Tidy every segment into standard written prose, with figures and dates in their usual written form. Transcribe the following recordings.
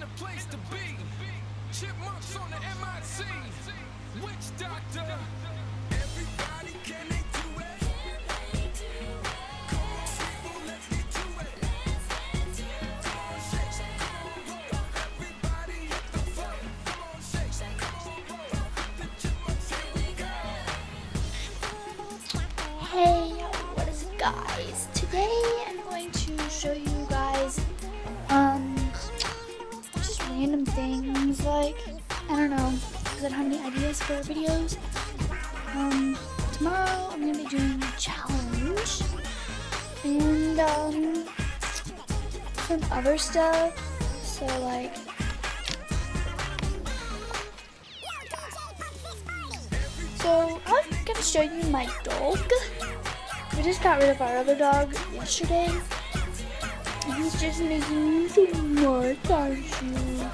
the place to be. Chipmunks on the MIC. Witch doctor. Everybody, can they do it? Come on, people, let's get to it. Come on, shake, come on, roll. Everybody hit the floor. Come on, shake, come on, roll. The chipmunks, here we go. Hey, what is it, guys? Today I'm going to show you guys just random things, like, I don't know, because I don't have any ideas for videos. Tomorrow I'm going to be doing a challenge and some other stuff, so like I'm going to show you my dog. We just got rid of our other dog yesterday. And he's just making me so much, aren't you?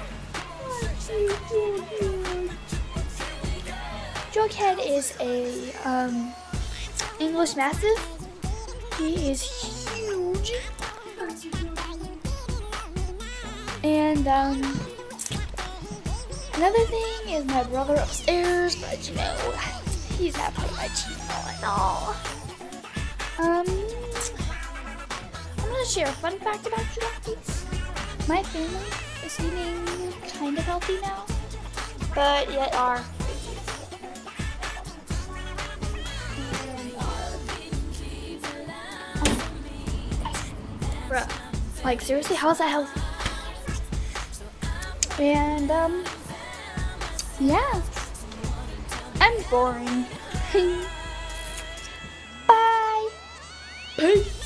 Jughead is a English Mastiff. He is huge. And another thing is my brother upstairs, but you know, he's not part of my channel at all. I'm gonna share a fun fact about Jughead. My family is eating kind of healthy now, but yet are bruh, like seriously, how is that healthy? And yeah, I'm boring. Bye. Peace.